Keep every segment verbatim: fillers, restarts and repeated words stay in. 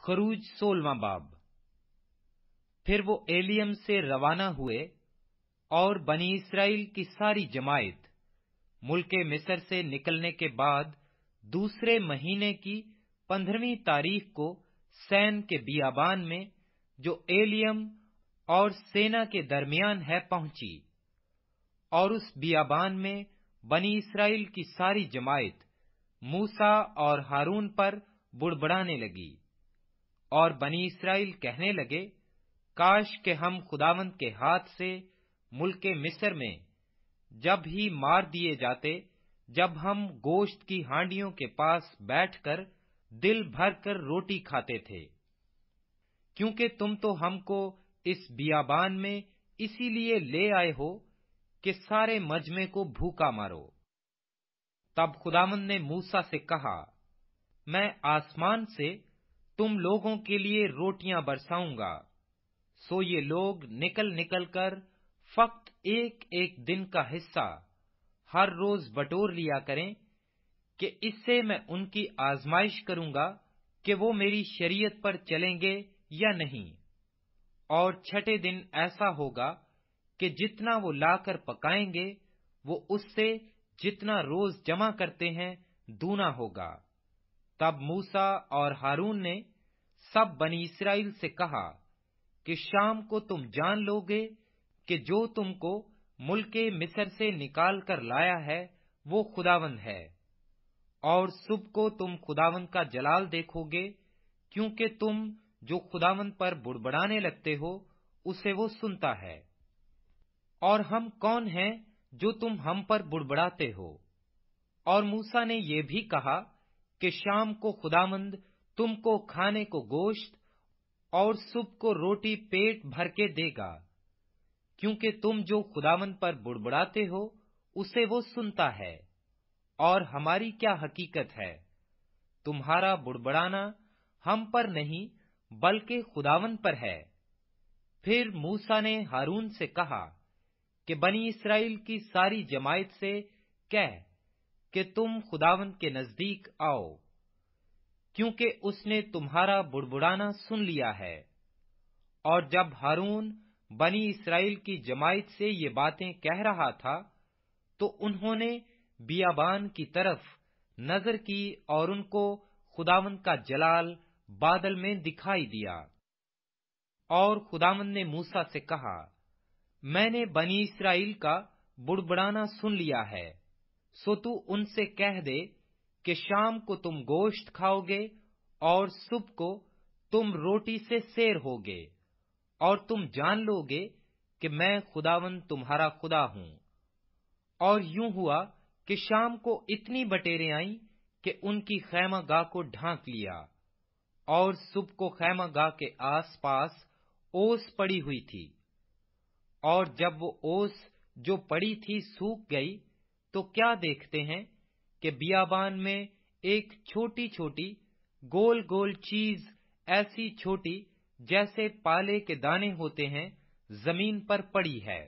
खरूज सोलवां बाब। फिर वो एलियम से रवाना हुए और बनी इसराइल की सारी जमायत मुल्के मिस्र से निकलने के बाद दूसरे महीने की पंद्रहवीं तारीख को सैन के बियाबान में जो एलियम और सेना के दरमियान है पहुंची। और उस बियाबान में बनी इसराइल की सारी जमायत मूसा और हारून पर बुड़बड़ाने लगी और बनी इसराइल कहने लगे, काश के हम खुदावंद के हाथ से मुल्के मिस्र में जब ही मार दिए जाते, जब हम गोश्त की हांडियों के पास बैठकर दिल भर कर रोटी खाते थे, क्योंकि तुम तो हमको इस बियाबान में इसीलिए ले आए हो कि सारे मजमे को भूखा मारो। तब खुदावंद ने मूसा से कहा, मैं आसमान से तुम लोगों के लिए रोटियां बरसाऊंगा, सो ये लोग निकल निकल कर फक्त एक एक दिन का हिस्सा हर रोज बटोर लिया करें, कि इससे मैं उनकी आजमाइश करूंगा कि वो मेरी शरीयत पर चलेंगे या नहीं। और छठे दिन ऐसा होगा कि जितना वो लाकर पकाएंगे वो उससे जितना रोज जमा करते हैं दूना होगा। तब मूसा और हारून ने सब बनी इसराइल से कहा कि शाम को तुम जान लोगे कि जो तुमको मुल्के मिस्र से निकाल कर लाया है वो खुदावंद है, और सुबह को तुम खुदावंद का जलाल देखोगे, क्योंकि तुम जो खुदावंद पर बुड़बड़ाने लगते हो उसे वो सुनता है। और हम कौन हैं जो तुम हम पर बुड़बड़ाते हो? और मूसा ने ये भी कहा कि शाम को खुदावंद तुमको खाने को गोश्त और सुबह को रोटी पेट भर के देगा, क्योंकि तुम जो खुदावंद पर बुड़बड़ाते हो उसे वो सुनता है। और हमारी क्या हकीकत है? तुम्हारा बुड़बड़ाना हम पर नहीं बल्कि खुदावंद पर है। फिर मूसा ने हारून से कहा कि बनी इसराइल की सारी जमायत से कह कि तुम खुदावंद के नजदीक आओ, क्योंकि उसने तुम्हारा बुड़बुड़ाना सुन लिया है। और जब हारून बनी इसराइल की जमायत से ये बातें कह रहा था, तो उन्होंने बियाबान की तरफ नजर की और उनको खुदावंद का जलाल बादल में दिखाई दिया। और खुदावंद ने मूसा से कहा, मैंने बनी इसराइल का बुड़बुड़ाना सुन लिया है, सो तू उनसे कह दे कि शाम को तुम गोश्त खाओगे और सुबह को तुम रोटी से सेर होगे, और तुम जान लोगे कि मैं खुदावंद तुम्हारा खुदा हूं। और यूं हुआ कि शाम को इतनी बटेरें आईं कि उनकी खैमागाह को ढांक लिया, और सुबह को खैमागाह के आस पास ओस पड़ी हुई थी। और जब वो ओस जो पड़ी थी सूख गई, तो क्या देखते हैं कि बियाबान में एक छोटी छोटी गोल गोल चीज, ऐसी छोटी जैसे पाले के दाने होते हैं, जमीन पर पड़ी है।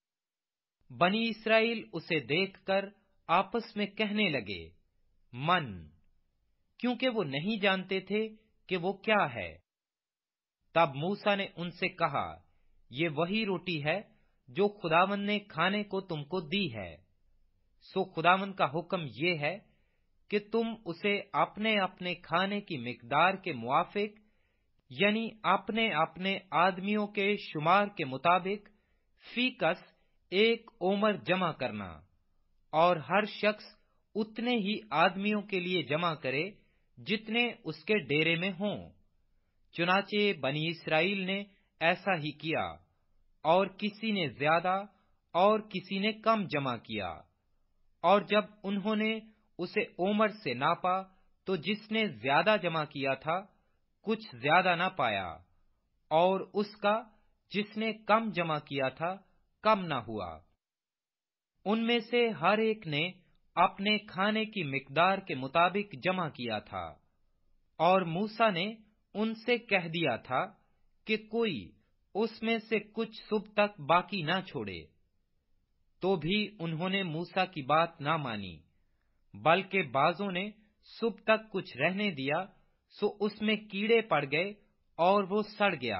बनी इसराइल उसे देखकर आपस में कहने लगे, मन, क्योंकि वो नहीं जानते थे कि वो क्या है। तब मूसा ने उनसे कहा, ये वही रोटी है जो खुदावंद ने खाने को तुमको दी है। सो खुदावंद का हुक्म ये है कि तुम उसे अपने अपने खाने की मिकदार के मुआफिक, यानी अपने अपने आदमियों के शुमार के मुताबिक फीकस एक ओमर जमा करना, और हर शख्स उतने ही आदमियों के लिए जमा करे जितने उसके डेरे में हों। चुनाचे बनी इसराइल ने ऐसा ही किया, और किसी ने ज्यादा और किसी ने कम जमा किया। और जब उन्होंने उसे ओमर से नापा, तो जिसने ज्यादा जमा किया था कुछ ज्यादा ना पाया, और उसका जिसने कम जमा किया था कम ना हुआ। उनमें से हर एक ने अपने खाने की मिकदार के मुताबिक जमा किया था। और मूसा ने उनसे कह दिया था कि कोई उसमें से कुछ सुबह तक बाकी ना छोड़े। तो भी उन्होंने मूसा की बात ना मानी, बल्कि बाजों ने सुबह तक कुछ रहने दिया, सो उसमें कीड़े पड़ गए और वो सड़ गया।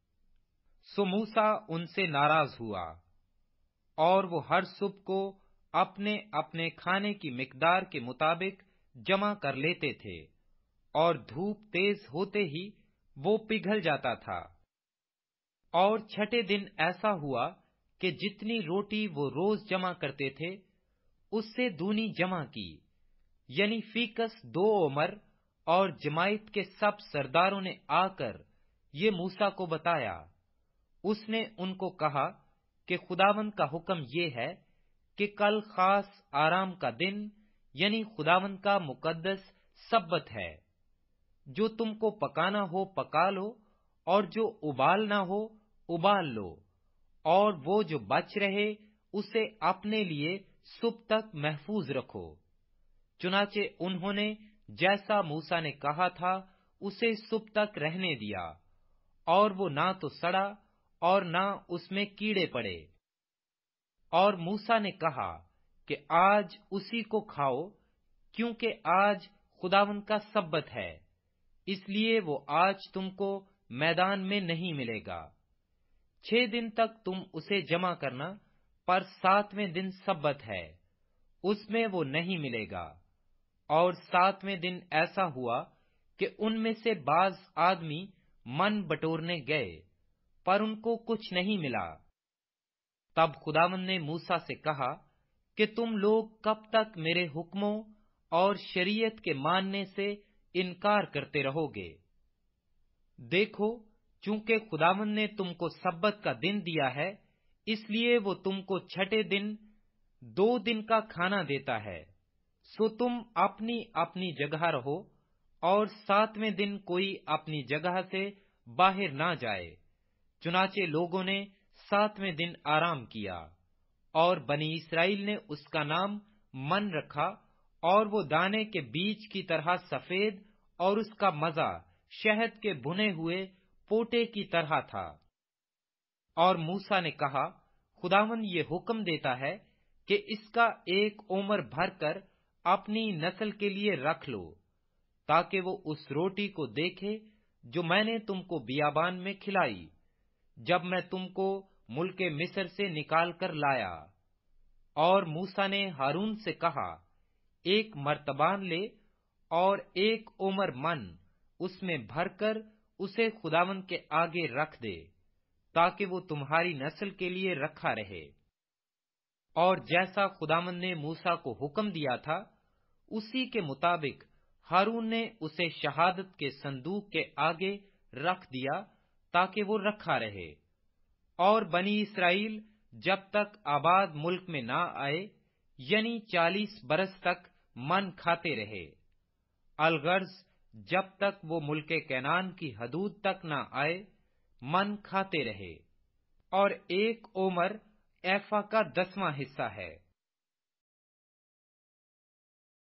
सो मूसा उनसे नाराज हुआ और वो हर सुबह को अपने अपने खाने की मिकदार के मुताबिक जमा कर लेते थे, और धूप तेज होते ही वो पिघल जाता था। और छठे दिन ऐसा हुआ कि जितनी रोटी वो रोज जमा करते थे उससे दूनी जमा की, यानी फीकस दो ओमर। और जमायत के सब सरदारों ने आकर ये मूसा को बताया। उसने उनको कहा कि खुदावंद का हुक्म ये है कि कल खास आराम का दिन, यानी खुदावंद का मुकद्दस सब्बत है। जो तुमको पकाना हो पका लो, और जो उबालना हो उबाल लो, और वो जो बच रहे उसे अपने लिए सुबह तक महफूज रखो। चुनाचे उन्होंने जैसा मूसा ने कहा था उसे सुबह तक रहने दिया, और वो ना तो सड़ा और ना उसमें कीड़े पड़े। और मूसा ने कहा कि आज उसी को खाओ, क्योंकि आज खुदावंद का सब्बत है, इसलिए वो आज तुमको मैदान में नहीं मिलेगा। छह दिन तक तुम उसे जमा करना, पर सातवें दिन सब्बत है, उसमें वो नहीं मिलेगा। और सातवें दिन ऐसा हुआ कि उनमें से बाज आदमी मन बटोरने गए, पर उनको कुछ नहीं मिला। तब खुदावंद ने मूसा से कहा कि तुम लोग कब तक मेरे हुक्मों और शरीयत के मानने से इनकार करते रहोगे? देखो, चूंकि खुदावंद ने तुमको सब्बत का दिन दिया है, इसलिए वो तुमको छठे दिन दो दिन का खाना देता है। सो तुम अपनी अपनी जगह रहो, और सातवें दिन कोई अपनी जगह से बाहर ना जाए। चुनाचे लोगों ने सातवें दिन आराम किया, और बनी इस्राएल ने उसका नाम मन रखा, और वो दाने के बीज की तरह सफेद, और उसका मजा शहद के भुने हुए पोटे की तरह था। और मूसा ने कहा, खुदावंद ये हुक्म देता है कि इसका एक ओमर भरकर अपनी नस्ल के लिए रख लो, ताकि वो उस रोटी को देखे जो मैंने तुमको बियाबान में खिलाई, जब मैं तुमको मुल्के मिस्र से निकाल कर लाया। और मूसा ने हारून से कहा, एक मर्तबान ले और एक ओमर मन उसमें भरकर उसे खुदावंद के आगे रख दे, ताकि वो तुम्हारी नस्ल के लिए रखा रहे। और जैसा खुदावंद ने मूसा को हुक्म दिया था, उसी के मुताबिक हारून ने उसे शहादत के संदूक के आगे रख दिया, ताकि वो रखा रहे। और बनी इस्राएल जब तक आबाद मुल्क में ना आए, यानी चालीस बरस तक मन खाते रहे, अलगर्ज जब तक वो मुल्के कैनान की हदूद तक ना आए, मन खाते रहे। और एक ओमर एफा का दसवां हिस्सा है।